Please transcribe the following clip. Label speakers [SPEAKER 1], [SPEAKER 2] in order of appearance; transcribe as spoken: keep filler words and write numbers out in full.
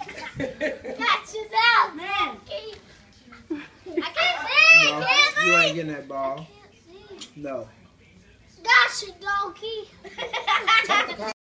[SPEAKER 1] Gotcha out, man. I can't see.
[SPEAKER 2] No,
[SPEAKER 1] Can't
[SPEAKER 2] you ain't getting that ball.
[SPEAKER 1] see.
[SPEAKER 2] No.
[SPEAKER 1] Gotcha, donkey.